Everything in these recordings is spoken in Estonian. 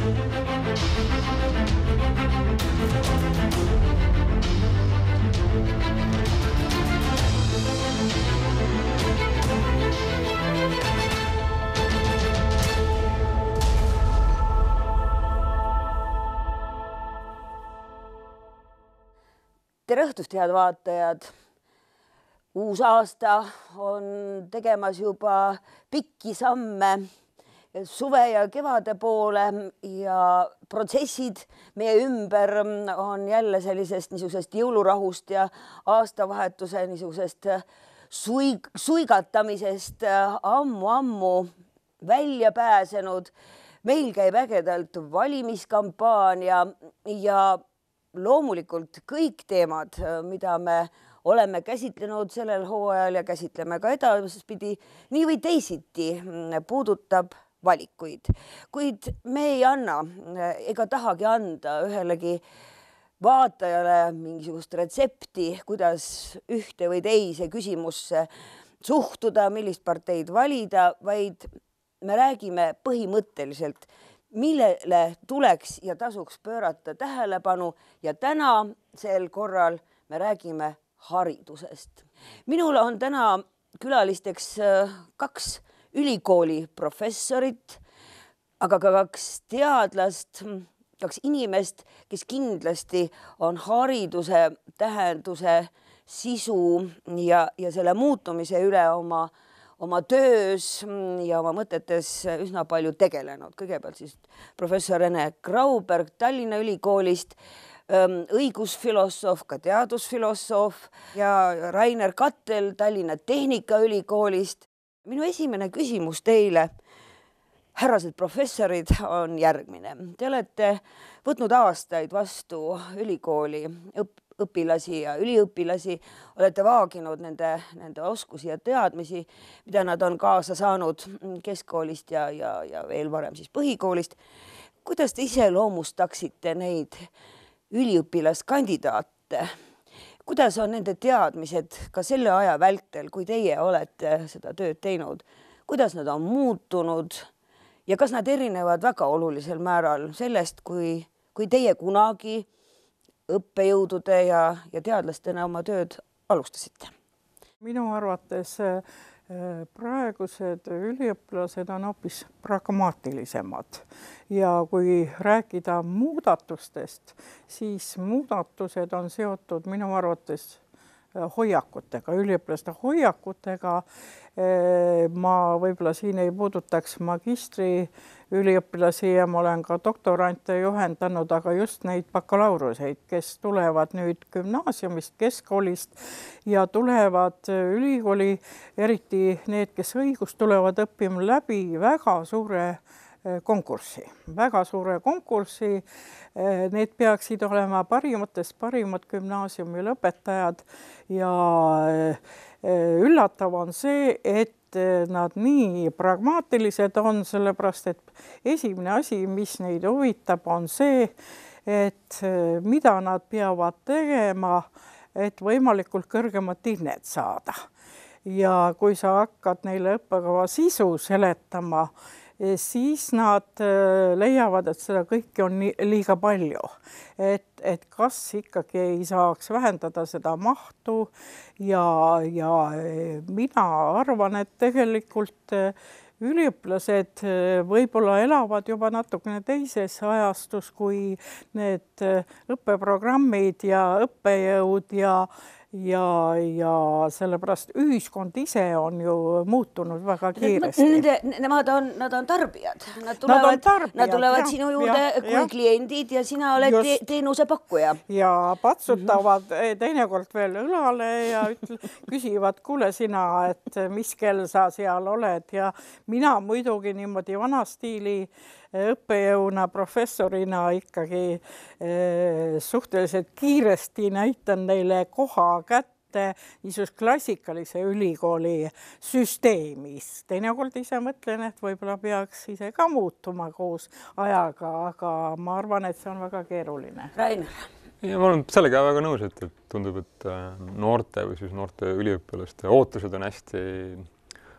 Tere õhtust, head vaatajad! Uus aasta on tegemas juba pikki samme suve ja kevade poole ja protsessid meie ümber on jälle sellisest niisugusest jõulurahust ja aastavahetuse niisugusest suigatamisest ammu välja pääsenud. Meil käib ägedalt valimiskampaania ja loomulikult kõik teemad, mida me oleme käsitlenud sellel hooajal ja käsitleme ka edaspidi, nii või teisiti puudutab valikuid. Kuid me ei anna ega tahagi anda ühelegi vaatajale mingisugust retsepti, kuidas ühte või teise küsimusse suhtuda, millist parteid valida, vaid me räägime põhimõtteliselt, millele tuleks ja tasuks pöörata tähelepanu ja täna sel korral me räägime haridusest. Minul on täna külalisteks 2 ülikooli professorit, aga ka 2 teadlast, 2 inimest, kes kindlasti on hariduse tähenduse sisu ja selle muutumise üle oma töös ja oma mõtetes üsna palju tegelenud. Kõigepealt siis professor Rene Grauberg Tallinna Ülikoolist, õigusfilosoof, ka teadusfilosoof ja Rainer Kattel Tallinna Tehnikaülikoolist. Minu esimene küsimus teile, härrased professorid, on järgmine. Te olete võtnud aastaid vastu ülikooli õpilasi ja üliõpilasi, olete vaaginud nende oskusi ja teadmisi, mida nad on kaasa saanud keskkoolist ja veel varem siis põhikoolist. Kuidas te iseloomustaksite neid üliõpilaskandidaate? Kuidas on nende teadmised ka selle aja vältel, kui teie olete seda tööd teinud? Kuidas nad on muutunud ja kas nad erinevad väga olulisel määral sellest, kui teie kunagi õppejõudude ja teadlastena oma tööd alustasite? Minu arvates praegused üliõpilased on hoopis pragmaatilisemad ja kui rääkida muudatustest, siis muudatused on seotud minu arvates hoiakutega, üliõpilaste hoiakutega. Ma võib-olla siin ei puudutaks magistri üliõpilasi ja ma olen ka doktorante juhendanud, aga just neid bakalaureuseid, kes tulevad nüüd gümnaasiumist, keskkoolist ja tulevad ülikooli, eriti need, kes õigust tulevad õppima läbi väga suure konkurssi. Need peaksid olema parimad gümnaasiumi lõpetajad ja üllatav on see, et nad nii pragmaatilised on, sellepärast et esimene asi, mis neid huvitab, on see, et mida nad peavad tegema, et võimalikult kõrgemat hinnet saada. Ja kui sa hakkad neile õppekava sisu seletama, siis nad leiavad, et seda kõike on liiga palju. Et kas ikkagi ei saaks vähendada seda mahtu ja mina arvan, et tegelikult üliõpilased võib-olla elavad juba natukene teises ajastus, kui need õppeprogrammid ja õppejõud ja sellepärast ühiskond ise on ju muutunud väga kiiresti. Nad on tarbijad. Nad tulevad sinu juurde kui kliendid ja sina oled teenuse pakkuja. Ja patsutavad teinekord veel õlale ja küsivad, kuule sina, et mis kell sa seal oled ja mina muidugi niimoodi vana stiili õppejõuna, professorina ikkagi suhteliselt kiiresti näitan neile koha kätte niisugust klassikalise ülikooli süsteemis. Teinekord ise mõtlen, et võib-olla peaks ise ka muutuma koos ajaga, aga ma arvan, et see on väga keeruline. Rainer? Ja ma olen sellega väga nõus, et tundub, et noorte või siis noorte üliõpilaste ootused on hästi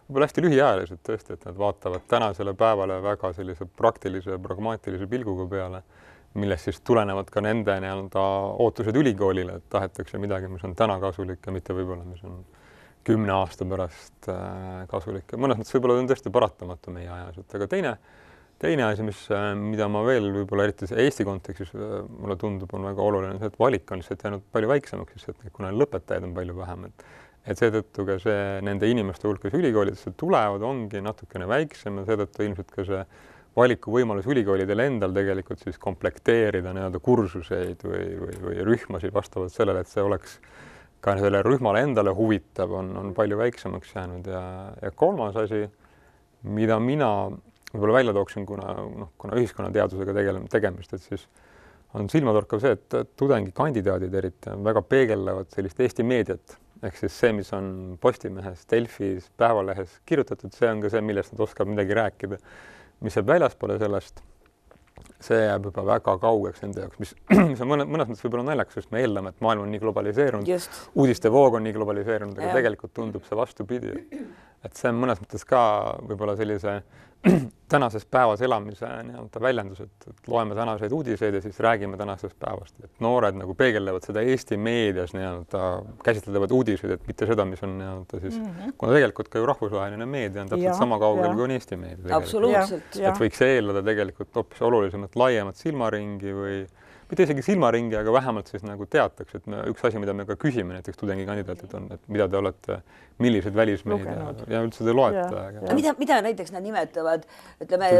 võib-olla hästi lühiajaliselt tõesti, et nad vaatavad tänasele päevale väga sellise praktilise ja pragmaatilise pilguga peale, millest siis tulenevad ka nende nii-öelda ootused ülikoolile, et tahetakse midagi, mis on täna kasulik ja mitte võib-olla, mis on 10 aasta pärast kasulik. Mõnes mõttes võib-olla on tõesti paratamatu meie ajas, et aga teine asi, mida ma veel võib-olla eriti Eesti kontekstis mulle tundub, on väga oluline, see, et valik on lihtsalt jäänud palju väiksemaks, et kuna lõpetajaid on palju vähem, et seetõttu ka see nende inimeste hulk, kes ülikoolidesse tulevad, ongi natukene väiksem ja seetõttu ilmselt ka see valikuvõimalus ülikoolidel endal tegelikult siis komplekteerida nii-öelda kursuseid või rühmasid vastavalt sellele, et see oleks ka selle rühmale endale huvitav, on palju väiksemaks jäänud ja kolmas asi, mida mina võib-olla välja tooksin, kuna ühiskonnateadusega tegemist, et siis on silmatorkav see, et tudengikandidaadid eriti väga peegeldavad sellist Eesti meediat, ehk siis see, mis on Postimehes, Delfis, Päevalehes kirjutatud, see on ka see, millest nad oskavad midagi rääkida. Mis jääb väljaspoole sellest, see jääb juba väga kaugeks nende jaoks, mis on mõnes mõttes võib-olla naljakas, sest me eeldame, et maailm on nii globaliseerunud, uudiste voog on nii globaliseerunud, aga tegelikult tundub see vastupidi. Et see on mõnes mõttes ka võib-olla sellise tänases päevas elamise nii-öelda väljendus, et loeme tänaseid uudiseid ja siis räägime tänasest päevast. Et noored nagu peegeldavad seda Eesti meedias nii-öelda käsitlevad uudiseid, et mitte seda, mis on nii-öelda siis, kuna tegelikult ka ju rahvusvaheline meedia on täpselt sama kaugel kui on Eesti meedia. Absoluutselt. Et võiks eeldada tegelikult hoopis olulisemat laiemat silmaringi või mitte isegi silmaringi, aga vähemalt siis nagu teatakse, et üks asi, mida me ka küsime näiteks tudengikandidaatilt on, et mida te olete, millised välismeedia ja üldse te loete. Mida näiteks nad nimetavad, ütleme,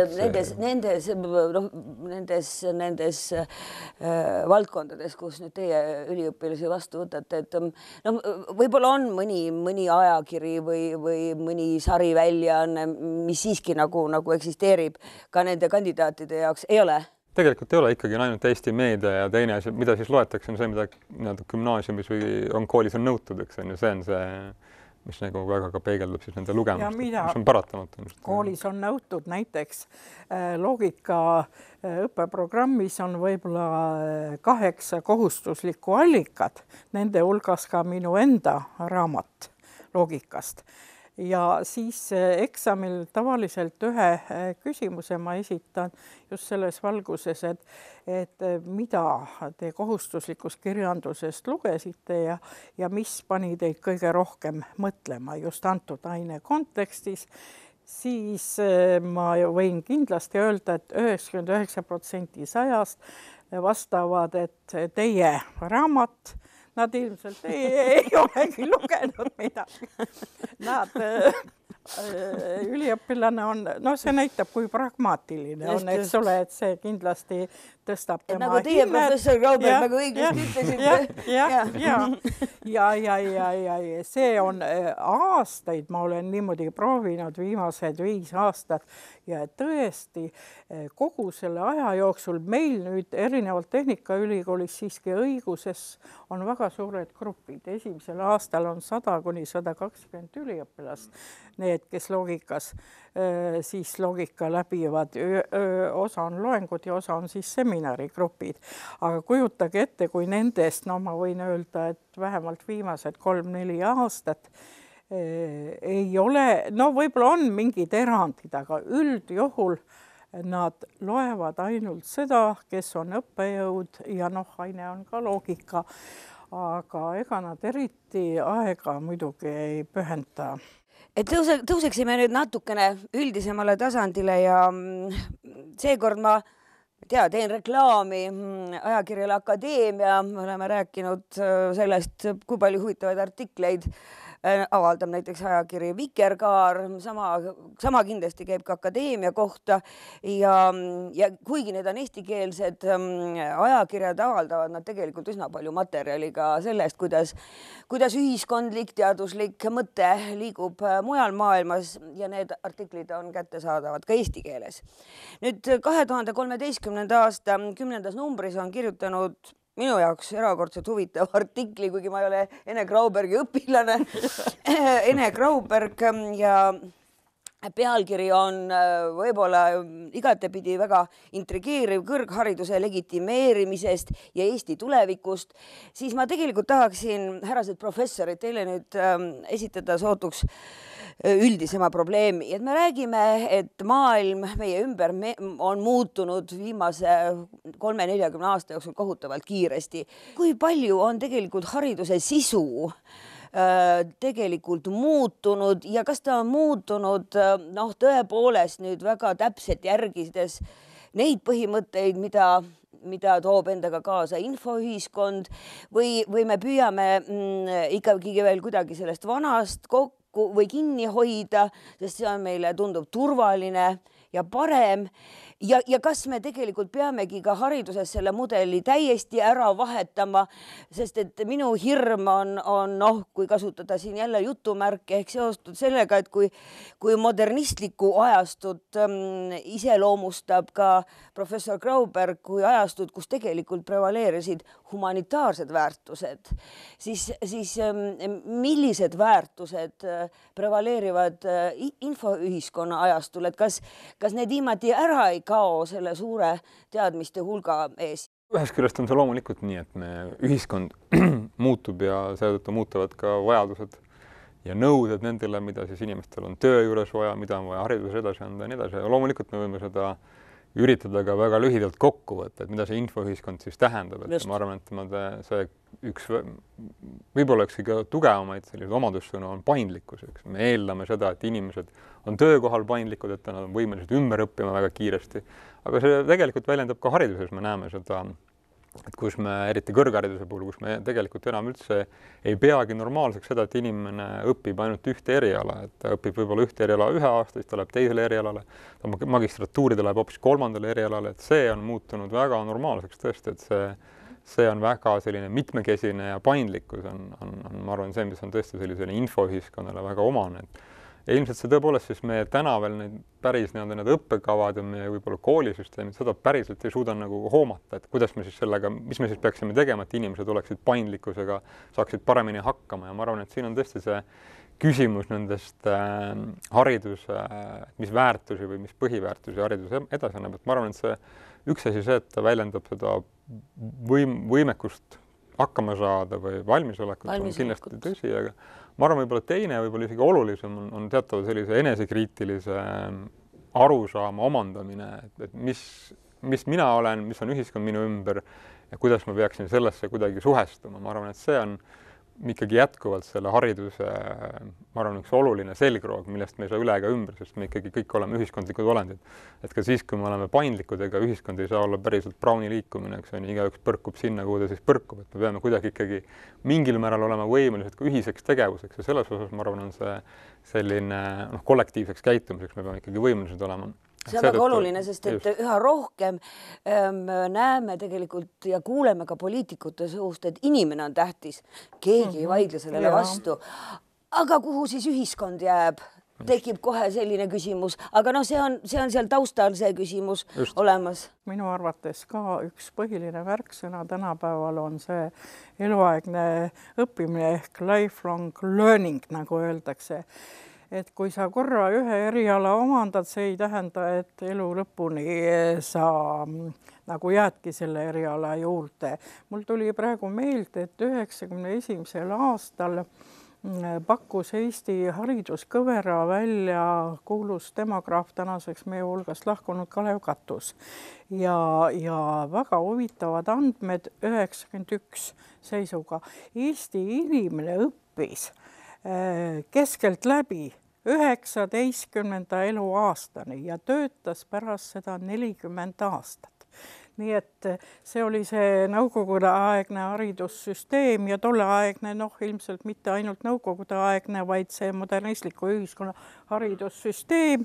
nendes valdkondades, kus nüüd teie üliõpilasi vastu võtate, et võib-olla on mõni ajakiri või mõni sariväljaanne, mis siiski nagu eksisteerib ka nende kandidaatide jaoks, ei ole? Tegelikult ei ole ikkagi ainult Eesti meedia ja teine asi, mida siis loetakse, on see, mida nii-öelda gümnaasiumis või koolis on nõutud, eks on, ja see on see, mis nagu väga ka peegeldub siis nende lugemust, mis on paratamatu. Koolis on nõutud näiteks loogika õppeprogrammis on võib-olla 8 kohustuslikku allikat, nende hulgas ka minu enda raamat loogikast. Ja siis eksamil tavaliselt ühe küsimuse ma esitan just selles valguses, et mida te kohustuslikus kirjandusest lugesite ja mis pani teid kõige rohkem mõtlema just antud aine kontekstis, siis ma võin kindlasti öelda, et 99% 100 vastavad, et teie raamat nad ilmselt ei olegi lugenud midagi. Nad üliõpilane on, see näitab, kui pragmaatiline on, eks ole, et see kindlasti tõstab tema nagu teie professor Grauberg nagu õigesti ütlesite. Ja see on aastaid, ma olen niimoodi proovinud viimased 5 aastat ja tõesti kogu selle aja jooksul meil nüüd erinevalt Tehnikaülikoolis siiski õiguses on väga suured grupid. Esimesel aastal on 100–120 üliõpilast, need, kes loogikas siis loogika läbivad, osa on loengud ja osa on siis seminarigrupid. Aga kujutage ette, kui nendest, ma võin öelda, et vähemalt viimased 3-4 aastat ei ole, võib-olla on mingid erandid, aga üldjuhul nad loevad ainult seda, kes on õppejõud ja aine on ka loogika, aga ega nad eriti aega muidugi ei pühenda. Et tõuseksime nüüd natukene üldisemale tasandile ja seekord ma teen reklaami ajakirjale Akadeemia, me oleme rääkinud sellest, kui palju huvitavaid artikleid avaldab näiteks ajakiri Vikerkaar, sama kindlasti käib ka Akadeemia kohta ja kuigi need on eestikeelsed ajakirjad, avaldavad nad tegelikult üsna palju materjali ka sellest, kuidas ühiskondlik, teaduslik mõte liigub mujal maailmas ja need artiklid on kättesaadavad ka eesti keeles. Nüüd 2013. aasta 10. numbris on kirjutanud minu jaoks erakordselt huvitav artikli, kuigi ma ei ole Ene Graubergi õpilane. Ene Grauberg ja pealkiri on võib-olla igatepidi väga intrigeeriv kõrghariduse legitimeerimisest ja Eesti tulevikust, siis ma tegelikult tahaksin, härrased professorid, teile nüüd esitada sootuks üldisema probleemi, et me räägime, et maailm meie ümber on muutunud viimase 30-40 aasta jooksul kohutavalt kiiresti. Kui palju on tegelikult hariduse sisu tegelikult muutunud ja kas ta on muutunud tõepoolest nüüd väga täpselt järgides neid põhimõtteid, mida toob endaga kaasa infoühiskond või me püüame ikkagi veel kuidagi sellest vanast kokku või kinni hoida, sest see on meile tundub turvaline ja parem ja kas me tegelikult peamegi ka hariduses selle mudeli täiesti ära vahetama, sest et minu hirm on kui kasutada siin jälle jutumärke ehk seostud sellega, et kui modernistlikku ajastut iseloomustab ka professor Grauberg kui ajastut, kus tegelikult prevaleerisid humanitaarsed väärtused, siis millised väärtused prevaleerivad infoühiskonna ajastul, et kas need viimati ära ei kao selle suure teadmiste hulga ees? Ühest küljest on see loomulikult nii, et ühiskond muutub ja seetõttu muutuvad ka vajadused ja nõuded nendele, mida siis inimestel on töö juures vaja, mida on vaja hariduses edasi anda ja nii edasi. Ja loomulikult me võime seda üritada ka väga lühidalt kokku võtta, et mida see infoühiskond siis tähendab. Et ma arvan, et see võib-olla üks kõige tugevamaid selliseid omadussõnu on paindlikkus. Me eeldame seda, et inimesed on töökohal paindlikud, et nad on võimelised ümber õppima väga kiiresti. Aga see tegelikult väljendab ka hariduses, me näeme seda, et kus me eriti kõrghariduse puhul, kus me tegelikult enam üldse ei peagi normaalseks seda, et inimene õpib ainult ühte eriala, et ta õpib võib-olla ühte eriala 1 aasta, siis ta läheb teisele erialale, magistratuuri ta läheb hoopis 3. erialale, et see on muutunud väga normaalseks tõesti, et see on väga selline mitmekesine ja paindlikkus on ma arvan, see, mis on tõesti sellisele infoühiskonnale väga omane. Ja ilmselt see tõepoolest siis meie täna veel need päris need õppekavad ja meie võib-olla koolisüsteemid seda päriselt ei suuda nagu hoomata, et kuidas me siis sellega, mis me siis peaksime tegema, et inimesed oleksid paindlikkusega, saaksid paremini hakkama ja ma arvan, et siin on tõesti see küsimus nendest hariduse, mis väärtusi või mis põhiväärtusi haridus edasi annab, et ma arvan, et see üks asi see, et ta väljendab seda võimekust hakkama saada või valmisolekut on kindlasti tõsi, aga ma arvan, võib-olla teine, võib-olla isegi olulisem on teatava sellise enesekriitilise arusaama omandamine, et mis mina olen, mis on ühiskond minu ümber ja kuidas ma peaksin sellesse kuidagi suhestuma. Ma arvan, et see on ikkagi jätkuvalt selle hariduse, ma arvan, üks oluline selgroog, millest me ei saa üle ega ümber, sest me ikkagi kõik oleme ühiskondlikud olendid. Et ka siis, kui me oleme paindlikud, ega ühiskond ei saa olla päriselt Browni liikumine, eks on, igaüks põrkub sinna, kuhu ta siis põrkub, et me peame kuidagi ikkagi mingil määral olema võimelised ka ühiseks tegevuseks ja selles osas, ma arvan, on see selline kollektiivseks käitumiseks me peame ikkagi võimelised olema. See on väga oluline, sest et üha rohkem näeme tegelikult ja kuuleme ka poliitikute suust, et inimene on tähtis. Keegi ei vaidle sellele vastu. Aga kuhu siis ühiskond jääb? Tekib kohe selline küsimus. Aga see on seal taustal see küsimus olemas. Minu arvates ka üks põhiline värksõna tänapäeval on see eluaegne õppimine ehk lifelong learning, nagu öeldakse. Et kui sa korra ühe eriala omandad, see ei tähenda, et elu lõpuni sa nagu jäädki selle eriala juurde. Mul tuli praegu meelde, et 91. aastal pakkus Eesti hariduskõvera välja kuulus demograaf, tänaseks meie hulgast lahkunud Kalev Katus. Ja väga huvitavad andmed 91 seisuga. Eesti inimene õppis keskelt läbi 19. eluaastani ja töötas pärast seda 40 aastat. Nii et see oli see nõukogude-aegne haridussüsteem ja tolleaegne, ilmselt mitte ainult nõukogude-aegne, vaid see modernistliku ühiskonna haridussüsteem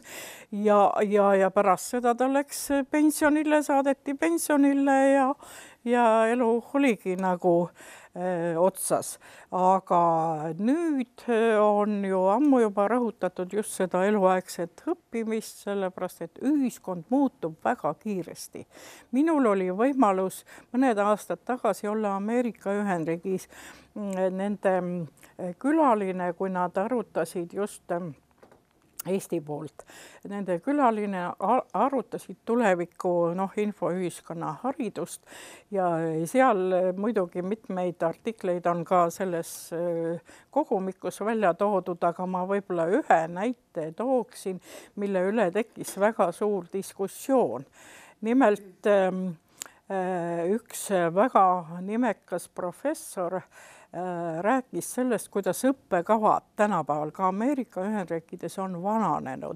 ja pärast seda ta läks pensionile, saadeti pensionile ja elu oligi nagu otsas. Aga nüüd on ju ammu juba rõhutatud just seda eluaegset õppimist, sellepärast et ühiskond muutub väga kiiresti. Minul oli võimalus mõned aastad tagasi olla Ameerika Ühendriigis nende külaline, kui nad arutasid just Eesti poolt. Nende külaline arutasid tuleviku infoühiskonna haridust ja seal muidugi mitmeid artikleid on ka selles kogumikus välja toodud, aga ma võib-olla ühe näite tooksin, mille üle tekkis väga suur diskussioon. Nimelt üks väga nimekas professor rääkis sellest, kuidas õppekavad tänapäeval ka Ameerika Ühendriikides on vananenud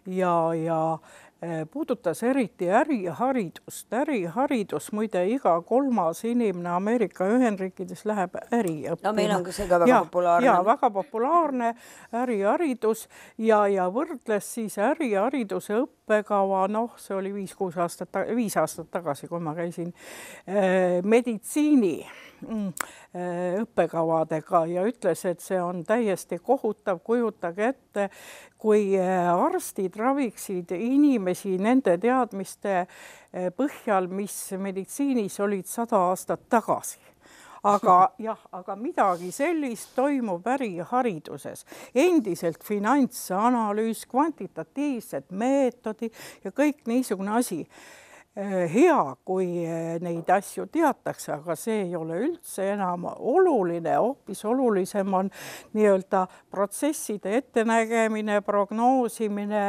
ja puudutas eriti äriharidust. Äriharidus, muide, iga 3. inimene Ameerika Ühendriikides läheb äri õppima. No meil on see ka väga populaarne. Ja väga populaarne äriharidus ja võrdles siis ärihariduse õppekava, see oli 5 aastat tagasi, kui ma käisin meditsiini õppekavadega ja ütles, et see on täiesti kohutav, kujutage ette, kui arstid raviksid inimesi nende teadmiste põhjal, mis meditsiinis olid 100 aastat tagasi. Aga midagi sellist toimub ärihariduses. Endiselt finantsanalüüs, kvantitatiivsed meetodid ja kõik niisugune asi. Hea, kui neid asju teatakse, aga see ei ole üldse enam oluline, hoopis olulisem on nii-öelda protsesside ettenägemine, prognoosimine,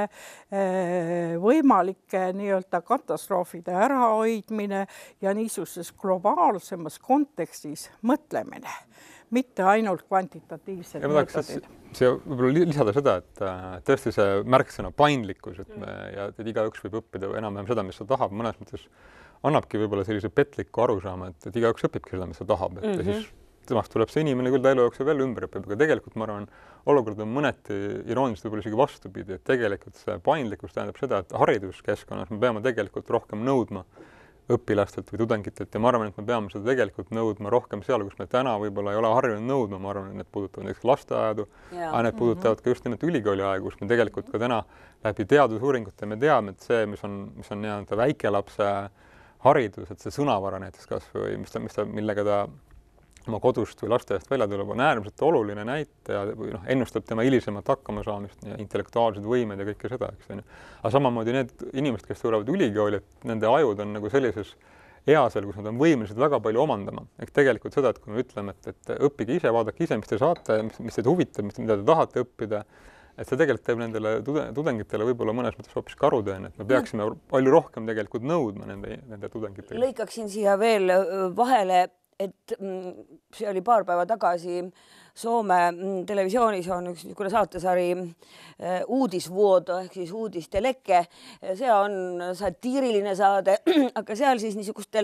võimalike nii-öelda katastroofide ärahoidmine ja niisuguses globaalsemas kontekstis mõtlemine, mitte ainult kvantitatiivsed meetodid. See võib-olla lisada seda, et tõesti see märksõna paindlikkus, et igaüks võib õppida enam-vähem seda, mis ta tahab, mõnes mõttes annabki võib-olla sellise petliku arusaama, et igaüks õpibki seda, mis ta tahab, et siis temast tuleb see inimene küll ta elu jooksul veel ümber õpib, aga tegelikult ma arvan, olukord on mõneti irooniliselt võib-olla isegi vastupidi, et tegelikult see paindlikkus tähendab seda, et hariduskeskkonnas me peame tegelikult rohkem nõudma õpilastelt või tudengitelt ja ma arvan, et me peame seda tegelikult nõudma rohkem seal, kus me täna võib-olla ei ole harjunud nõudma, ma arvan, et need puudutavad näiteks lasteaedu, aga need puudutavad ka just nimelt ülikooli aegu, kus me tegelikult ka täna läbi teadusuuringute me teame, et see, mis on nii-öelda väikelapse haridus, et see sõnavara näiteks kas või millega ta oma kodust või lasteaiast välja tuleb, on äärmiselt oluline näitaja või ennustab tema hilisemat hakkamasaamist ja intellektuaalsed võimed ja kõike seda, eks on ju. Aga samamoodi need inimesed, kes tulevad ülikooli, et nende ajud on nagu sellises easel, kus nad on võimelised väga palju omandama. Ehk tegelikult seda, et kui me ütleme, et õppige ise, vaadake ise, mis te saate, mis teid huvitab, mida te tahate õppida, et see tegelikult teeb nendele tudengitele võib-olla mõnes mõttes hoopis karuteene, et me peaksime palju rohkem tegelikult nõudma nende tudengitele. Lõikaksin siia veel vahele, et see oli paar päeva tagasi Soome televisioonis on üks niisugune saatesari Uudisvuoto ehk siis uudisteleke. See on satiiriline saade, aga seal siis niisuguste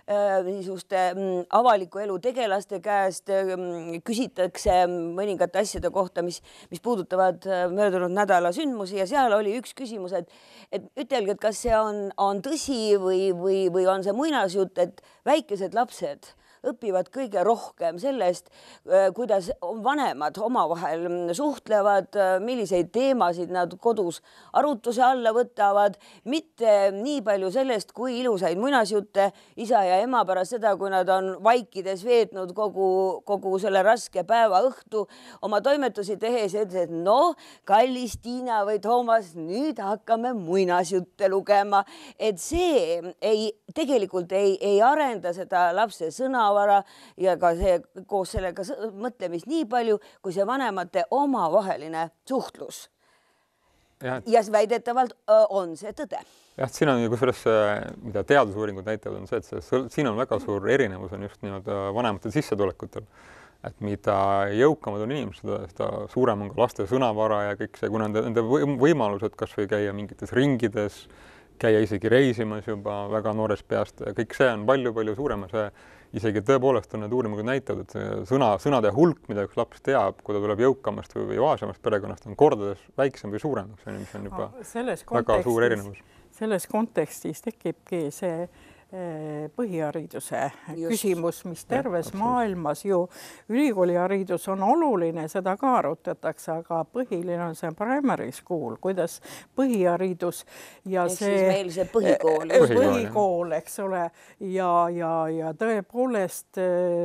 avaliku elu tegelaste käest küsitakse mõningate asjade kohta, mis puudutavad möödunud nädala sündmusi ja seal oli üks küsimus, et ütelge, et kas see on tõsi või on see muinasjutt, et väikesed lapsed õpivad kõige rohkem sellest, kuidas vanemad omavahel suhtlevad, milliseid teemasid nad kodus arutuse alla võtavad, mitte nii palju sellest, kui ilusaid muinasjutte isa ja ema pärast seda, kui nad on vaikides veetnud kogu selle raske päeva õhtu oma toimetusi tehes, et kallis Tiina või Toomas, nüüd hakkame muinasjutte lugema, et see tegelikult ei arenda seda lapse sõnavara ja ka see koos sellega mõtlemist nii palju, kui see vanemate omavaheline suhtlus. Ja väidetavalt on see tõde. Jah, siin on kusjuures, mida teadusuuringud näitavad, on see, et siin on väga suur erinevus on just nii-öelda vanemate sissetulekutel. Et mida jõukamad on inimesed, seda suurem on ka laste sõnavara ja kõik see, kuna nende võimalused kas või käia mingites ringides, käia isegi reisimas juba väga noorest peast ja kõik see on palju-palju suurem. See isegi tõepoolest on need uuringud näitavad, et sõnade hulk, mida üks laps teab, kui ta tuleb jõukamast või vaesemast perekonnast, on kordades väiksem või suurem, mis on juba väga suur erinevus. Selles kontekstis tekibki see põhihariduse küsimus, mis terves maailmas ju ülikooliharidus on oluline, seda ka arutatakse, aga põhiline on see primary school, kuidas põhiharidus ja see põhikool, eks ole, ja tõepoolest,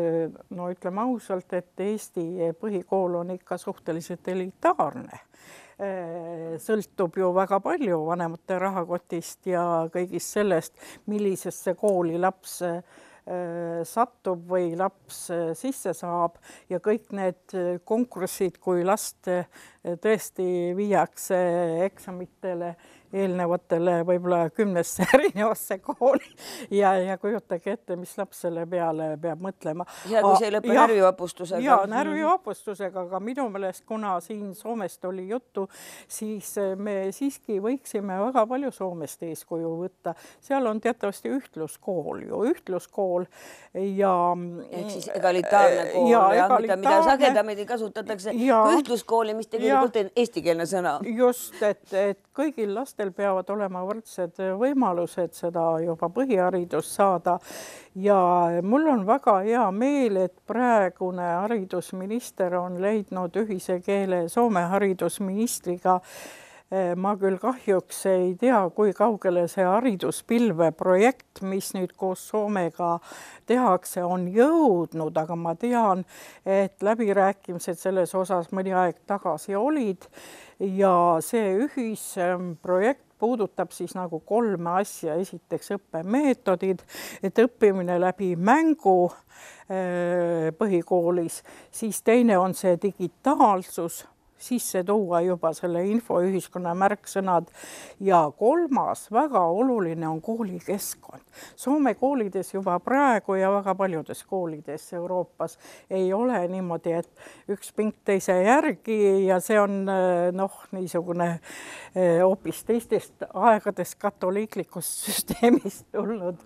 ütleme ausalt, et Eesti põhikool on ikka suhteliselt elitaarne. sõltub ju väga palju vanemate rahakotist ja kõigist sellest, millisesse kooli laps satub või laps sisse saab ja kõik need konkursid, kui last tõesti viiakse eksamitele eelnevatele võib-olla 10 erinevasse kooli ja kujutage ette, mis laps selle peale peab mõtlema. Ja kui see ei lõpe närvivapustusega. Ja närvivapustusega, aga minu meelest, kuna siin Soomest oli juttu, siis me siiski võiksime väga palju Soomest eeskuju võtta. Seal on teatavasti ühtluskool ja ehk siis egalitaarne kool, mida sagedamini kasutatakse kui ühtluskooli, mis tegelikult on eestikeelne sõna. Just, et kõigil lastel peavad olema võrdsed võimalused seda juba põhiharidust saada ja mul on väga hea meel, et praegune haridusminister on leidnud ühise keele Soome haridusministriga. Ma küll kahjuks ei tea, kui kaugele see hariduspilve projekt, mis nüüd koos Soomega tehakse, on jõudnud, aga ma tean, et läbirääkimised selles osas mõni aeg tagasi olid ja see ühisprojekt puudutab siis nagu 3 asja. Esiteks õppemeetodid, et õppimine läbi mängu põhikoolis, siis teine on see digitaalsus, sisse tuua juba selle infoühiskonna märksõnad ja 3. väga oluline on koolikeskkond. Soome koolides juba praegu ja väga paljudes koolides Euroopas ei ole niimoodi, et üks pink teise järgi ja see on niisugune hoopis teistest aegadest katoliiklikust süsteemist tulnud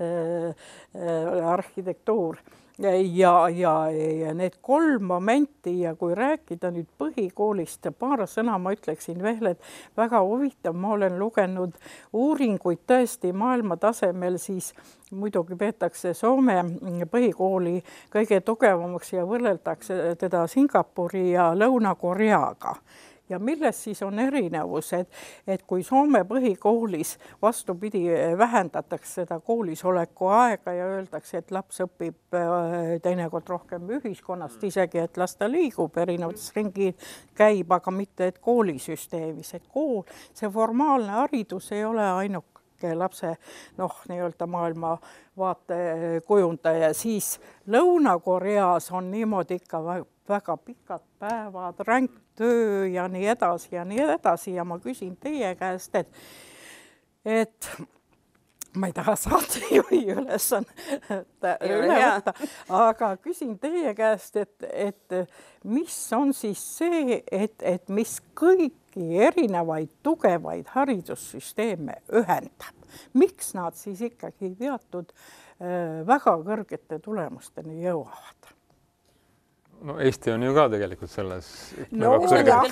arhitektuur. Ja need 3 momenti ja kui rääkida nüüd põhikoolist, paar sõna ma ütleksin veel, et väga huvitav, ma olen lugenud uuringuid tõesti maailma tasemel, siis muidugi peetakse Soome põhikooli kõige tugevamaks ja võrreldakse teda Singapuri ja Lõuna-Koreaga. Ja milles siis on erinevus, et kui Soome põhikoolis vastupidi vähendatakse seda koolisoleku aega ja öeldakse, et laps õpib teinekord rohkem ühiskonnast, isegi et las ta liigub erinevates ringid käib, aga mitte et koolisüsteemis, et kool, see formaalne haridus ei ole ainuke lapse nii-öelda maailmavaate kujundaja, siis Lõuna-Koreas on niimoodi ikka väga pikad päevad, ränk töö ja nii edasi ja ma küsin teie käest, et ma ei taha saatejuhi üle võtta, aga küsin teie käest, et mis on siis see, et mis kõiki erinevaid tugevaid haridussüsteeme ühendab? Miks nad siis ikkagi teatud väga kõrgete tulemusteni jõuavad? No Eesti on ju ka tegelikult selles nüüd,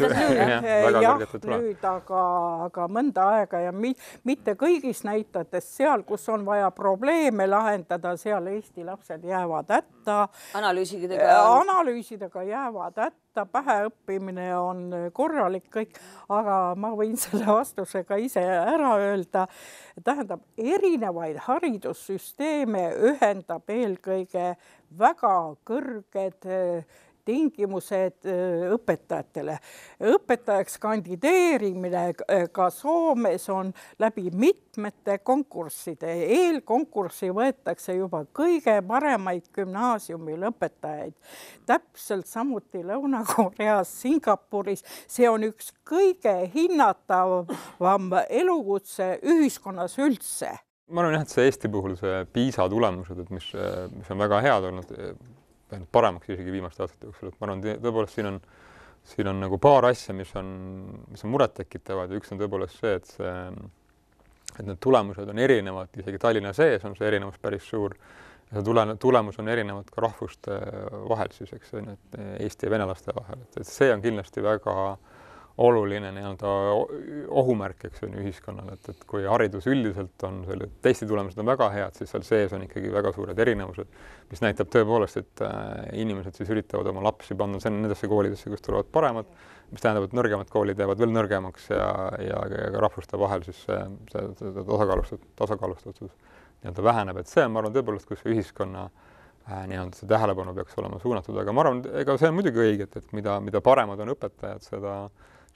aga mõnda aega ja mitte kõigis näitates seal, kus on vaja probleeme lahendada, seal Eesti lapsed jäävad hätta. Analüüsidega jäävad hätta, päheõppimine on korralik kõik, aga ma võin selle vastusega ise ära öelda. Tähendab, erinevaid haridussüsteeme ühendab eelkõige väga kõrged tingimused õpetajatele. Õpetajaks kandideerimine ka Soomes on läbi mitmete konkursside. Eelkonkurssi võetakse juba kõige paremaid gümnaasiumi lõpetajaid. Täpselt samuti Lõuna-Koreas, Singapuris. See on üks kõige hinnatavam elukutse ühiskonnas üldse. Ma arvan, et see Eesti puhul see PISA tulemused, mis on väga head olnud, paremaks isegi viimaste aastate jooksul. Ma arvan, tõepoolest siin on nagu paar asja, mis on muret tekitavad ja üks on tõepoolest see, et need tulemused on erinevad, isegi Tallinna sees on see erinevus päris suur. Ja see tulemus on erinevad ka rahvuste vahel siis, eks, Eesti ja venelaste vahel. Et see on kindlasti väga oluline ohumärk, eks, ühiskonnal, et kui haridus üldiselt on teiste tulemused on väga head, siis seal sees on ikkagi väga suured erinevused, mis näitab tõepoolest, et inimesed siis üritavad oma lapsi panna nendesse koolidesse, kus tulevad paremad, mis tähendab, et nõrgemad koolid jäävad veel nõrgemaks ja ka rahvuste vahel siis see tasakaalustatus väheneb, et see on, ma arvan, tõepoolest, kus ühiskonna see tähelepanu peaks olema suunatud, aga ma arvan, ega see on muidugi õige, et mida paremad on õpetajad, seda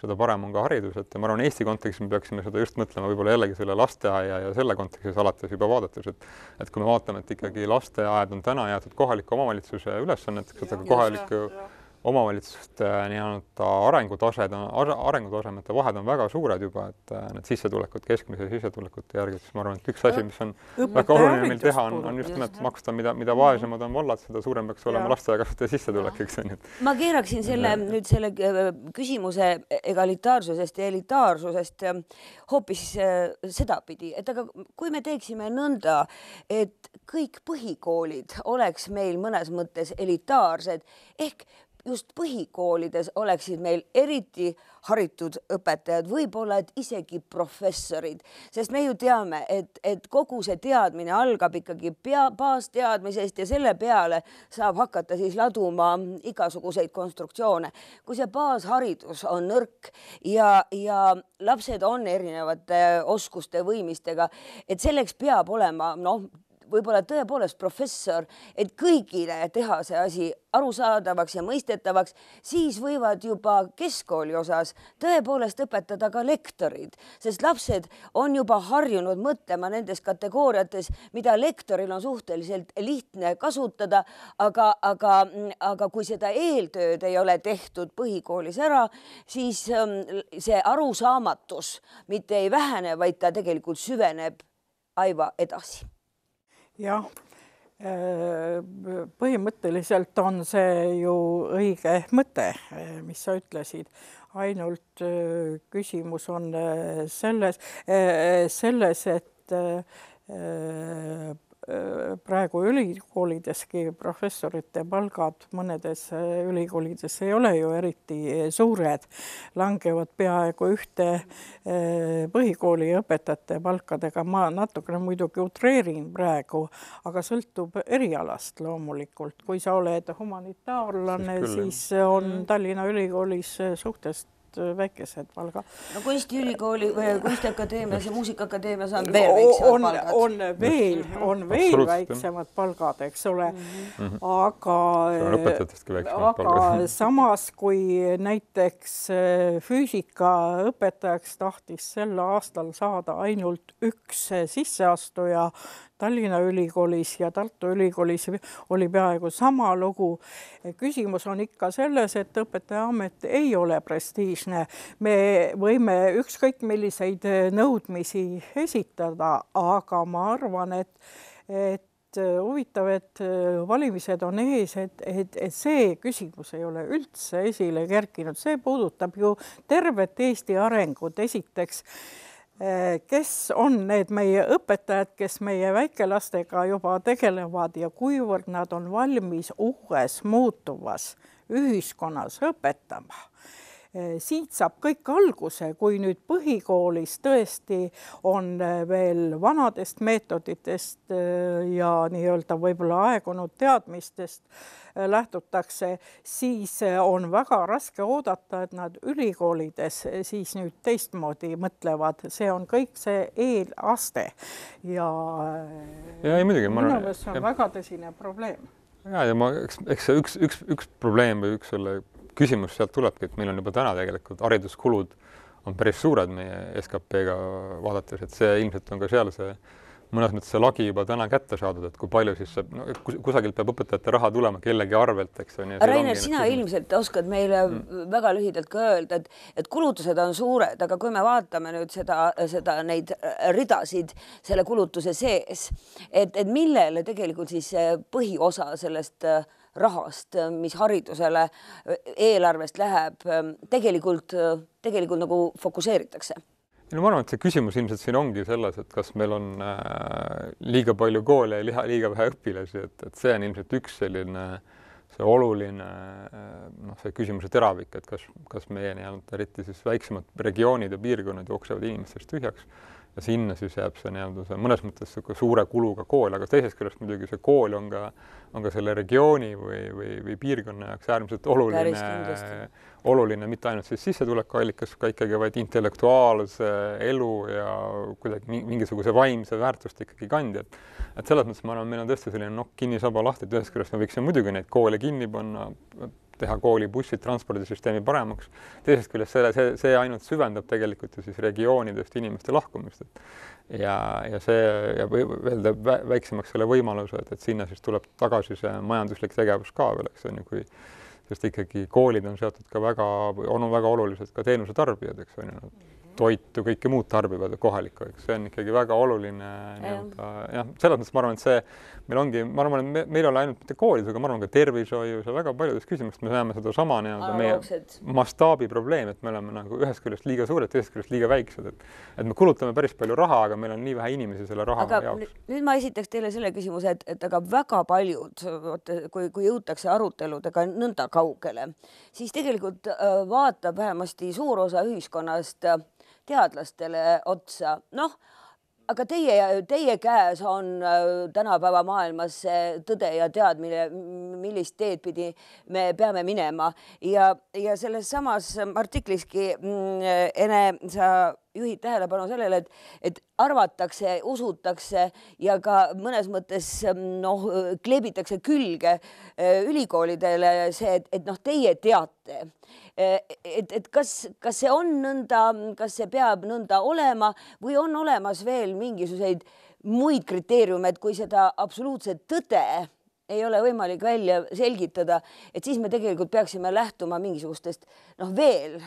seda parem on ka haridus, et ma arvan, Eesti kontekstis me peaksime seda just mõtlema võib-olla jällegi selle lasteaia ja selle kontekstis alates juba vaadates, et kui me vaatame, et ikkagi lasteaed on täna jäetud kohaliku omavalitsuse ülesanneteks, et kohaliku omavalitsuste nii-öelda arengutasemete vahed on väga suured juba, et need sissetulekud, keskmise sissetulekute järgi, siis ma arvan, et üks asi, mis on väga oluline meil teha, on just nimelt maksta, mida vaesemad on vallad, seda suurem peaks olema lasteaiakasvataja sissetulek, eks on. Ma keeraksin nüüd selle küsimuse egalitaarsusest ja elitaarsusest hoopis sedapidi, et aga kui me teeksime nõnda, et kõik põhikoolid oleks meil mõnes mõttes elitaarsed, ehk just põhikoolides oleksid meil eriti haritud õpetajad, võib-olla et isegi professorid, sest me ju teame, et kogu see teadmine algab ikkagi baasteadmisest ja selle peale saab hakata siis laduma igasuguseid konstruktsioone. Kui see baasharidus on nõrk ja lapsed on erinevate oskuste võimistega, et selleks peab olema, võib-olla tõepoolest professor, et kõigile teha see asi arusaadavaks ja mõistetavaks, siis võivad juba keskkooli osas tõepoolest õpetada ka lektorid, sest lapsed on juba harjunud mõtlema nendes kategooriates, mida lektoril on suhteliselt lihtne kasutada, aga kui seda eeltööd ei ole tehtud põhikoolis ära, siis see arusaamatus mitte ei vähene, vaid ta tegelikult süveneb aiva edasi. Jah, põhimõtteliselt on see ju õige mõte, mis sa ütlesid. Ainult küsimus on selles, et praegu ülikoolideski professorite palgad mõnedes ülikoolides ei ole ju eriti suured, langevad peaaegu ühte põhikooli õpetajate palkadega. Ma natukene muidugi utreerin praegu, aga sõltub erialast loomulikult. Kui sa oled humanitaarlane, siis on Tallinna ülikoolis suhteliselt väikesed palgad. No kunstiülikooli või kunstiakadeemias ja muusikaakadeemias on veel väiksemad palgad. On veel väiksemad palgad, eks ole. Aga samas, kui näiteks füüsikaõpetajaks tahtis sel aastal saada ainult üks sisseastuja, Tallinna ülikoolis ja Tartu ülikoolis oli peaaegu sama lugu. Küsimus on ikka selles, et õpetajaamet ei ole prestiižne. Me võime ükskõik milliseid nõudmisi esitada, aga ma arvan, et huvitav, et valimised on ees, et see küsimus ei ole üldse esile kerkinud. See puudutab ju tervet Eesti arengut. Esiteks, kes on need meie õpetajad, kes meie väikelastega juba tegelevad ja kuivõrd nad on valmis uues muutuvas ühiskonnas õpetama. Siit saab kõik alguse, kui nüüd põhikoolis tõesti on veel vanadest meetoditest ja nii-öelda võib-olla aegunud teadmistest lähtutakse, siis on väga raske oodata, et nad ülikoolides siis nüüd teistmoodi mõtlevad. See on kõik see eelaste ja muidugi, minu meelest see on väga tõsine probleem. Ja eks see üks probleem või üks selle küsimus sealt tulebki, et meil on juba täna tegelikult hariduskulud on päris suured meie SKP-ga vaadates, et see ilmselt on ka seal see mõnes mõttes see lagi juba täna kätte saadud, et kui palju siis kusagilt peab õpetajate raha tulema kellegi arvelt, eks on. Rainer, sina ilmselt oskad meile väga lühidalt ka öelda, et kulutused on suured, aga kui me vaatame nüüd seda neid ridasid selle kulutuse sees, et millele tegelikult siis põhiosa sellest rahast, mis haridusele eelarvest läheb, tegelikult nagu fokuseeritakse. No ma arvan, et see küsimus ilmselt siin ongi selles, et kas meil on liiga palju koole ja liiga vähe õpilasi, et see on ilmselt üks selline see oluline see küsimuse teravik, et kas meie nii-öelda eriti siis väiksemad regioonid ja piirkonnad jooksevad inimestest tühjaks ja sinna siis jääb see nii-öelda see mõnes mõttes suure kuluga kool, aga teisest küljest muidugi see kool on ka selle regiooni või piirkonna jaoks äärmiselt oluline mitte ainult siis sissetulekuallikas, ka ikkagi vaid intellektuaalse elu ja kuidagi mingisuguse vaimse väärtust ikkagi kandjad. Et selles mõttes ma arvan, meil on tõesti selline kinnisaba lahti, ühest küljest me võiksime muidugi neid koole kinni panna, teha kooli bussid, transpordisüsteemi paremaks. Teisest küljest see ainult süvendab tegelikult ju siis regioonidest inimeste lahkumist. Ja veel teeb väiksemaks selle võimaluse, et sinna siis tuleb tagasi see majanduslik tegevus ka veel, eks on ju, sest ikkagi koolid on seotud ka on väga olulised ka teenuse tarbijad, eks on ju, toitu, kõike muud tarbivad kohalikku, eks see on ikkagi väga oluline jah, selles mõttes ma arvan, et see meil ongi, ma arvan, et meil ei ole ainult mitte koolides, aga ma arvan ka tervishoius ja väga paljudes küsimustes me näeme seda sama meie mastaabi probleem, et me oleme nagu ühest küljest liiga suured, teisest küljest liiga väiksed, et me kulutame päris palju raha, aga meil on nii vähe inimesi selle raha jaoks. Nüüd ma esitaks teile selle küsimuse, et aga väga paljud, kui jõutakse aruteludega nõnda kaugele, siis tegelikult vaatab vähemasti suur osa ühiskonnast teadlastele otsa. Aga teie käes on tänapäeva maailmas tõde ja teadmine, millist teed pidi me peame minema. Ja selles samas artikliski sa juhid tähelepanu sellele, et arvatakse, usutakse ja ka mõnes mõttes kleebitakse külge ülikoolidele see, et teie teate. Et kas see on nõnda, kas see peab nõnda olema või on olemas veel mingisuguseid muid kriteeriume, et kui seda absoluutset tõde ei ole võimalik välja selgitada, et siis me tegelikult peaksime lähtuma mingisugustest veel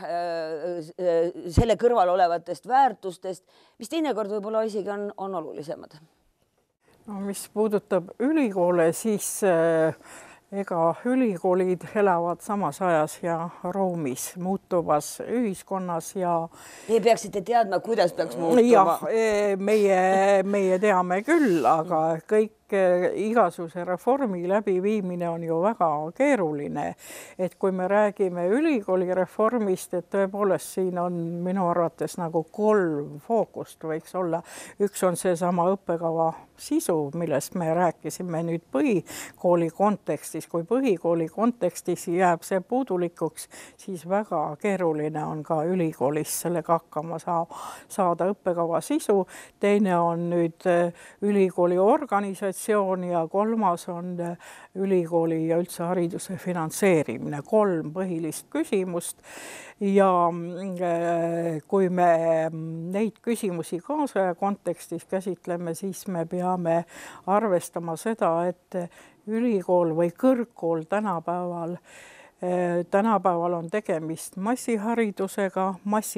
selle kõrval olevatest väärtustest, mis teinekord võib-olla isegi on olulisemad. Mis puudutab ülikoole, siis ega ülikoolid elavad samas ajas ja ruumis muutuvas ühiskonnas ja Te peaksite teadma, kuidas peaks muutuma. Jah, meie teame küll, aga kõik igasuguse reformi läbiviimine on ju väga keeruline. Et kui me räägime ülikooli reformist, et tõepoolest siin on minu arvates nagu 3 fookust võiks olla. Üks on seesama õppekava sisu, millest me rääkisime nüüd põhikooli kontekstis. Kui põhikooli kontekstis jääb see puudulikuks, siis väga keeruline on ka ülikoolis sellega hakkama saada õppekava sisu. Teine on nüüd ülikooli organisatsioon ja 3. on ülikooli ja üldse hariduse finantseerimine. 3 põhilist küsimust ja kui me neid küsimusi kaasaja kontekstis käsitleme, siis me peame arvestama seda, et ülikool või kõrgkool tänapäeval on tegemist massiharidusega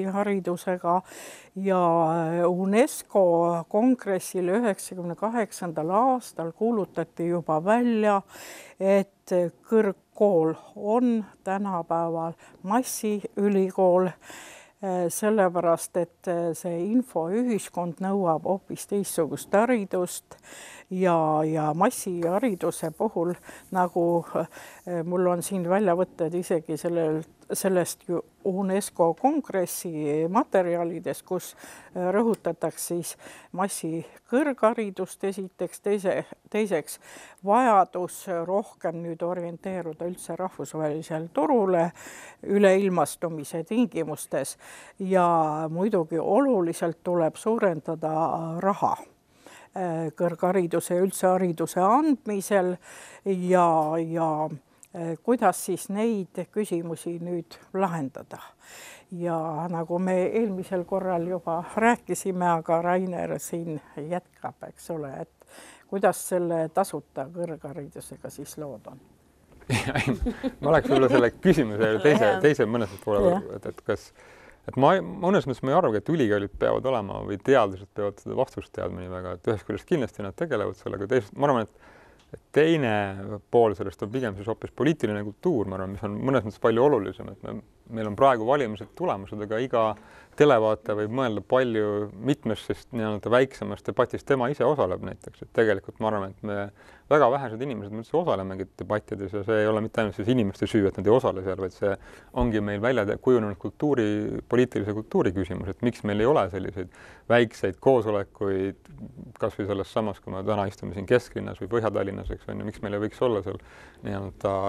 ja UNESCO kongressil 1998. aastal kuulutati juba välja, et kõrgkool on tänapäeval massiülikool, sellepärast, et see infoühiskond nõuab hoopis teistsugust haridust ja massihariduse puhul, nagu mul on siin väljavõtted isegi sellest UNESCO kongressi materjalidest, kus rõhutatakse siis massi kõrgharidust esiteks, teiseks vajadus rohkem nüüd orienteeruda üldse rahvusvahelisel turule üleilmastumise tingimustes ja muidugi oluliselt tuleb suurendada raha kõrghariduse ja üldse hariduse andmisel ja kuidas siis neid küsimusi nüüd lahendada. Ja nagu me eelmisel korral juba rääkisime, aga Rainer siin jätkab, eks ole, et kuidas selle tasuta kõrgharidusega siis lood on? Ma oleks võib-olla selle küsimuse teise mõnes poole, et mõnes mõttes ma ei arva, et ülikoolid peavad olema või teadlased peavad seda vastust teadma nii väga, et ühest küljest kindlasti nad tegelevad sellega, teisest ma arvan, et teine pool sellest on pigem siis hoopis poliitiline kultuur, ma arvan, mis on mõnes mõttes palju olulisem, et meil on praegu valimised tulemused, aga iga televaataja võib mõelda palju mitmest väiksemast debatist tema ise osaleb näiteks, et tegelikult ma arvan, et me väga vähesed inimesed üldse osalemegi debattides ja see ei ole mitte ainult siis inimeste süü, et nad ei osale seal, vaid see ongi meil välja kujunenud poliitilise kultuuri küsimus, et miks meil ei ole selliseid väikseid koosolekuid, kas või selles samas, kui me täna istume siin Kesklinnas või Põhja-Tallinnas, eks on ju, miks meil ei võiks olla seal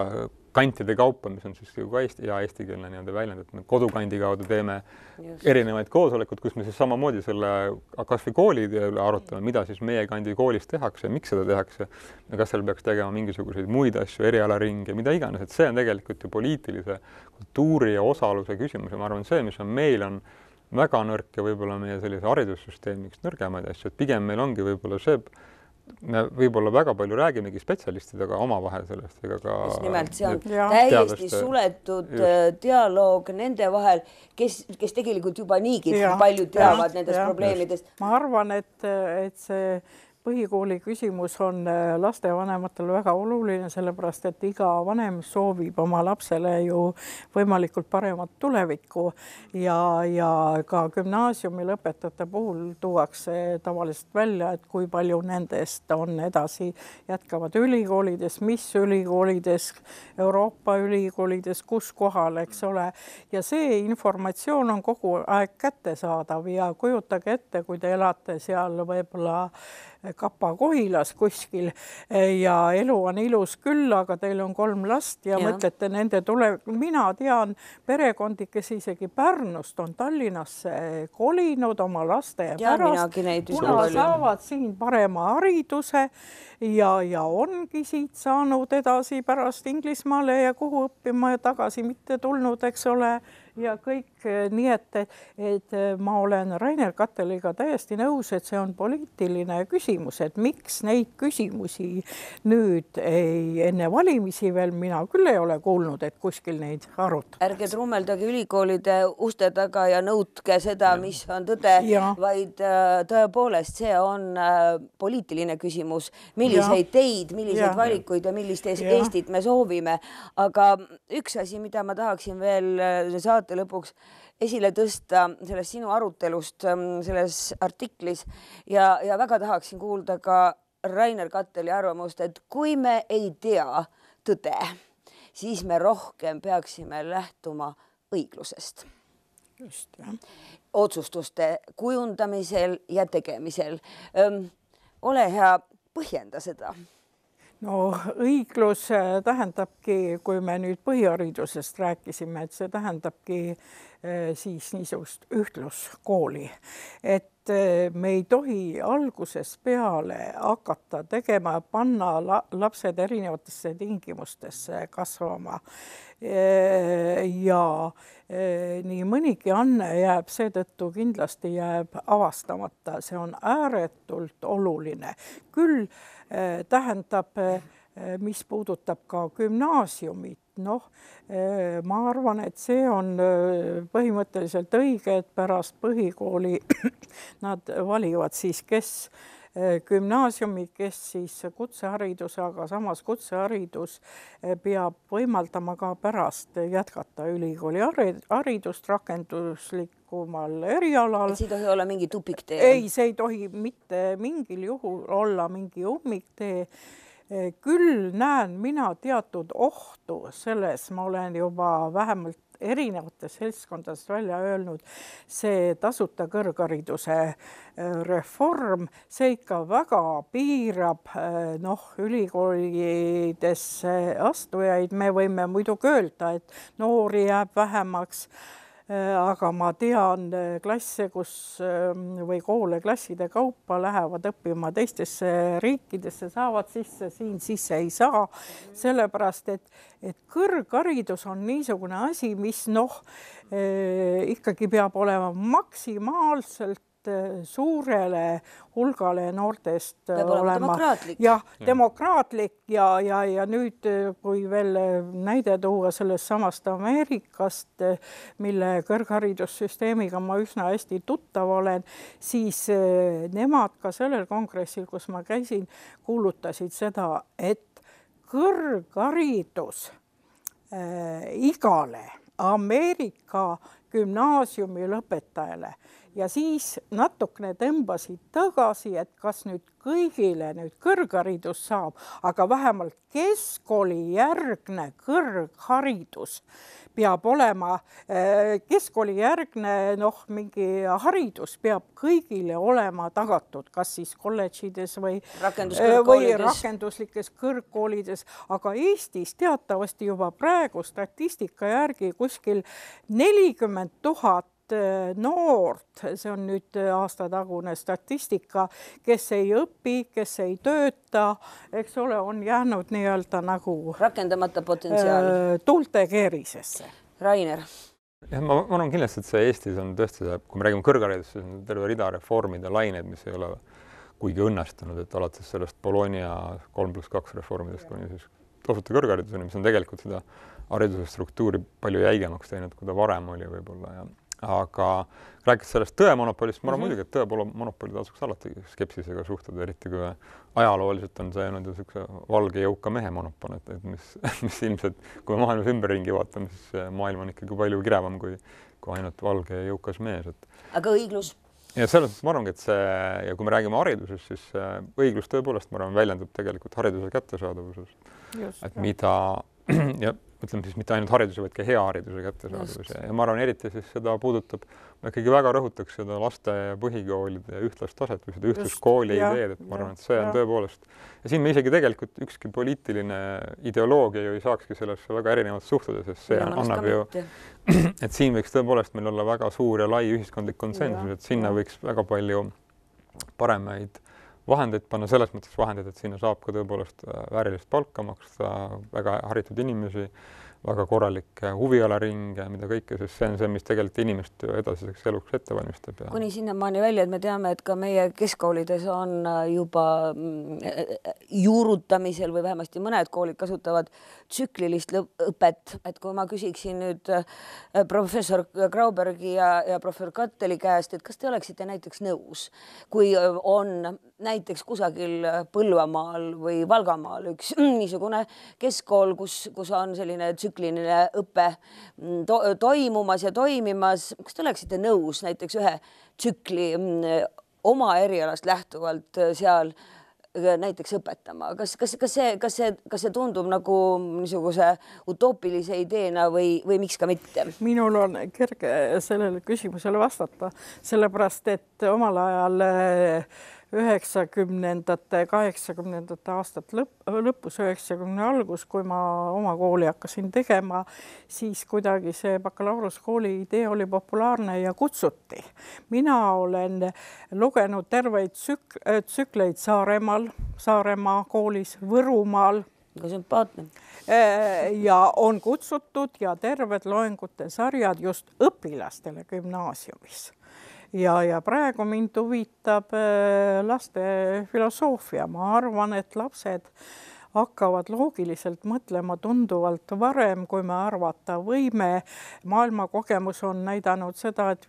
kantide kaupa, mis on siis ju ka eestikeelne nii-öelda väljend, et me kodukandi kaudu teeme erinevaid koosolekud, kus me siis samamoodi selle kas või koolide üle arutame, mida siis meie kandi koolis tehakse ja miks seda tehakse ja kas seal peaks tegema mingisuguseid muid asju, erialaringe, mida iganes, et see on tegelikult ju poliitilise kultuuri ja osaluse küsimus ja ma arvan, see, mis on meil on väga nõrk ja võib-olla meie sellise haridussüsteemiks nõrgemaid asju, et pigem meil ongi võib-olla see, me võib-olla väga palju räägimegi spetsialistidega omavahel sellest, ega ka just nimelt, see on täiesti suletud dialoog nende vahel, kes tegelikult juba niigi palju teavad nendest probleemidest. Ma arvan, et see põhikooli küsimus on lastevanematel väga oluline, sellepärast et iga vanem soovib oma lapsele ju võimalikult paremat tulevikku ja ka gümnaasiumi lõpetajate puhul tuuakse tavaliselt välja, et kui palju nendest on edasi jätkavad ülikoolides, mis ülikoolides, Euroopa ülikoolides, kus kohal, eks ole. Ja see informatsioon on kogu aeg kättesaadav ja kujutage ette, kui te elate seal võib-olla Kapa-Kohilas kuskil ja elu on ilus küll, aga teil on 3 last ja mõtlete nende mina tean perekondi, kes isegi Pärnust on Tallinnasse kolinud oma laste pärast, kuna saavad siin parema hariduse ja ongi siit saanud edasi pärast Inglismaale ja kuhu õppima ja tagasi mitte tulnud, eks ole, ja kõik, nii et ma olen Rainer Katteliga täiesti nõus, et see on poliitiline küsimus, et miks neid küsimusi nüüd enne valimisi veel mina küll ei ole kuulnud, et kuskil neid arutada. Ärge trummeldage ülikoolide uste taga ja nõudke seda, mis on tõde, vaid tõepoolest see on poliitiline küsimus, milliseid teid, milliseid valikuid ja millist Eestit me soovime. Aga üks asi, mida ma tahaksin veel saate lõpuks esile tõsta sellest sinu arutelust selles artiklis ja väga tahaksin kuulda ka Rainer Katteli arvamust, et kui me ei tea tõde, siis me rohkem peaksime lähtuma õiglusest. Just, jah. Otsustuste kujundamisel ja tegemisel. Ole hea, põhjenda seda. No õiglus tähendabki, kui me nüüd põhiharidusest rääkisime, et see tähendabki siis niisugust ühtluskooli, et me ei tohi algusest peale hakata tegema, panna lapsed erinevatesse tingimustesse kasvama ja nii mõnigi anne jääb seetõttu kindlasti jääb avastamata, see on ääretult oluline. Küll tähendab, mis puudutab ka gümnaasiumit, ma arvan, et see on põhimõtteliselt õige, et pärast põhikooli nad valivad siis, kes gümnaasiumi, kes siis kutsehariduse, aga samas kutseharidus peab võimaldama ka pärast jätkata ülikooli haridust rakenduslikumal erialal. See ei tohi olla mingi tupiktee? Ei, see ei tohi mitte mingil juhul olla mingi ummiktee. Küll näen mina teatud ohtu selles, ma olen juba vähemalt erinevates seltskondades välja öelnud, see tasuta kõrghariduse reform, see ikka väga piirab ülikoolidesse astujaid. Me võime muidugi öelda, et noori jääb vähemaks, aga ma tean klasse, või koole klasside kaupa lähevad õppima teistesse riikidesse, saavad sisse, siin sisse ei saa, sellepärast, et kõrgharidus on niisugune asi, mis ikkagi peab olema maksimaalselt suurele hulgale noortest olema demokraatlik ja nüüd, kui veel näide tuua sellest samast Ameerikast, mille kõrgharidussüsteemiga ma üsna hästi tuttav olen, siis nemad ka sellel kongressil, kus ma käisin, kuulutasid seda, et kõrgharidus igale Ameerika gümnaasiumi lõpetajale ja siis natukene tõmbasid tagasi, et kas nüüd kõigile nüüd kõrgharidus saab, aga vähemalt keskkooli järgne kõrgharidus peab olema, keskkooli järgne mingi haridus peab kõigile olema tagatud, kas siis kolledžides või rakenduslikes kõrgkoolides, aga Eestis teatavasti juba praegu statistika järgi kuskil 40 000 noort, see on nüüd aastatagune statistika, kes ei õpi, kes ei tööta, eks ole, on jäänud nii-öelda nagu rakendamata potentsiaal tuulte keerisesse. Rainer. Ja, ma arvan kindlasti, et see Eestis on tõesti, kui me räägime kõrgharidust, siis on terve rida reformide laineid, mis ei ole kuigi õnnestunud, et alates sellest Bologna 3+2 reformidest kuni siis tasuta kõrghariduseni, mis on tegelikult seda hariduse struktuuri palju jäigemaks teinud, kui ta varem oli võib-olla ja aga rääkides sellest tõemonopolist, ma arvan muidugi, et tõemonopoli tasuks alati skepsisega suhtuda, eriti kui ajalooliselt on see olnud valge jõuka mehe monopol, et mis ilmselt, kui me maailmas ümberringi vaatame, siis maailm on ikkagi palju kirevam kui ainult valge jõukas mees. Aga õiglus? Ja selles mõttes ma arvangi, et see, ja kui me räägime haridusest, siis õiglus tõepoolest, ma arvan, väljendub tegelikult hariduse kättesaadavuses. Et mida, ja ütleme siis mitte ainult hariduse, vaid ka hea hariduse kättesaadavus. Ja ma arvan, eriti siis seda puudutab, ma ikkagi väga rõhutaks seda laste ja põhikoolide ühtlast taset või seda ühtluskooli ideed, et ma arvan, et see on tõepoolest. Ja siin me isegi tegelikult ükski poliitiline ideoloogia ju ei saakski sellesse väga erinevalt suhtuda, sest see annab ju, et siin võiks tõepoolest meil olla väga suur ja lai ühiskondlik konsensus, et sinna võiks väga palju paremaid vahendeid panna, selles mõttes vahendeid, et sinna saab ka tõepoolest väärilist palka maksta, väga haritud inimesi, väga korralikke huvialaringe, mida kõike, sest see on see, mis tegelikult inimest edasiseks eluks ette valmistab. Kuni sinnamaani välja, et me teame, et ka meie keskkoolides on juba juurutamisel või vähemasti mõned koolid kasutavad tsüklilist õpet, et kui ma küsiksin nüüd professor Graubergi ja professor Katteli käest, et kas te oleksite näiteks nõus, kui on näiteks kusagil Põlvamaal või Valgamaal üks niisugune keskkool, kus on selline tsükliline õpe toimumas ja toimimas, kas te oleksite nõus näiteks ühe tsükli oma erialast lähtuvalt seal näiteks õpetama? Kas see tundub nagu niisuguse utoopilise ideena või miks ka mitte? Minul on kerge sellele küsimusele vastata, sellepärast et omal ajal 90-ndate, 80-ndate aastat lõpus, 90 algus, kui ma oma kooli hakkasin tegema, siis kuidagi see bakalaureuskooli idee oli populaarne ja kutsuti. Mina olen lugenud terveid tsükleid Saaremaa koolis, Võrumaal. Sümpaatne. Ja on kutsutud ja terved loengute sarjad just õpilastele gümnaasiumis. Ja praegu mind huvitab laste filosoofia. Ma arvan, et lapsed hakkavad loogiliselt mõtlema tunduvalt varem, kui me arvata võime. Maailma kogemus on näidanud seda, et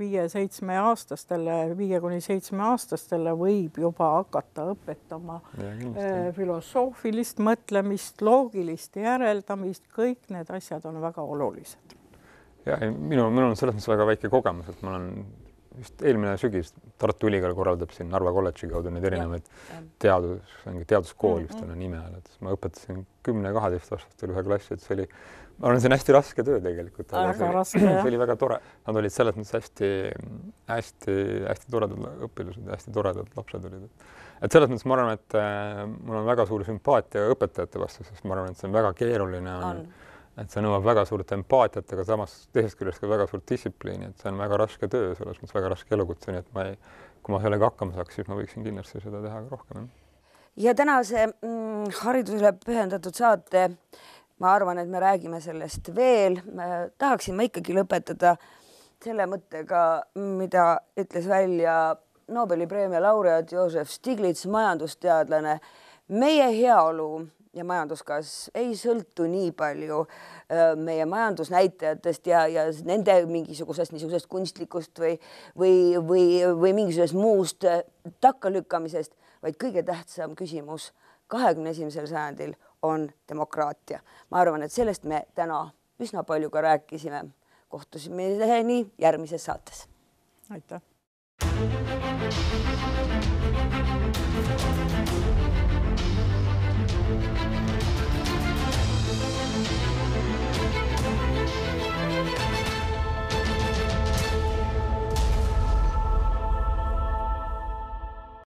5-7 aastastele võib juba hakata õpetama filosoofilist mõtlemist, loogilist järeldamist. Kõik need asjad on väga olulised. Ja minul on selles mõttes väga väike kogemus, et ma olen just eelmine sügis Tartu Ülikool korraldab siin Narva kolledži kaudu neid erinevaid teaduskool, just on nime all, et ma õpetasin 10-12 aastat ühe klassi, et see oli, ma arvan, see on hästi raske töö tegelikult. See oli väga tore. Nad olid selles mõttes hästi toredad õpilased ja hästi toredad lapsed olid. Et selles mõttes ma arvan, et mul on väga suur sümpaatia õpetajate vastu, sest ma arvan, et see on väga keeruline et see nõuab väga suurt empaatiat, aga samas teisest küljest ka väga suurt distsipliini, et see on väga raske töö, selles mõttes väga raske elukutse, nii et kui ma sellega hakkama saaks, siis ma võiksin kindlasti seda teha ka rohkem. Ja tänase haridusele pühendatud saate, ma arvan, et me räägime sellest veel. Tahaksin ma ikkagi lõpetada selle mõttega, mida ütles välja Nobeli preemia laureaat Joseph Stiglitz, majandusteadlane. Meie heaolu ja majanduskasv ei sõltu nii palju meie majandusnäitajatest ja nende mingisugusest kunstlikust või mingisugusest muust takkalükkamisest, vaid kõige tähtsam küsimus 21. sajandil on demokraatia. Ma arvan, et sellest me täna üsna palju ka rääkisime. Kohtusime nii järgmises saates. Aitäh! Thank you.